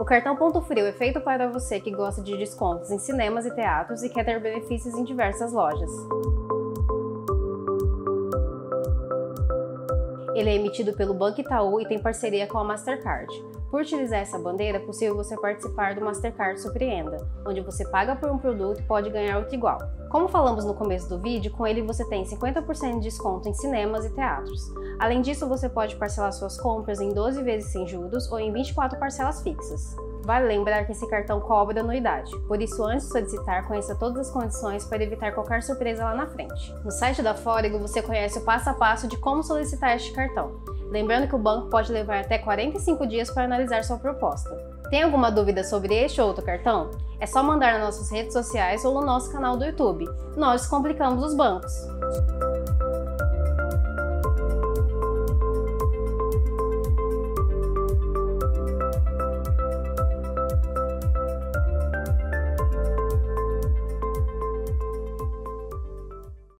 O cartão Ponto Frio é feito para você que gosta de descontos em cinemas e teatros e quer ter benefícios em diversas lojas. Ele é emitido pelo Banco Itaú e tem parceria com a Mastercard. Por utilizar essa bandeira, é possível você participar do Mastercard Surpreenda, onde você paga por um produto e pode ganhar outro igual. Como falamos no começo do vídeo, com ele você tem 50% de desconto em cinemas e teatros. Além disso, você pode parcelar suas compras em 12 vezes sem juros ou em 24 parcelas fixas. Vale lembrar que esse cartão cobra anuidade, por isso antes de solicitar, conheça todas as condições para evitar qualquer surpresa lá na frente. No site da Fórigo você conhece o passo a passo de como solicitar este cartão. Lembrando que o banco pode levar até 45 dias para analisar sua proposta. Tem alguma dúvida sobre este ou outro cartão? É só mandar nas nossas redes sociais ou no nosso canal do YouTube. Nós Complicamos os Bancos.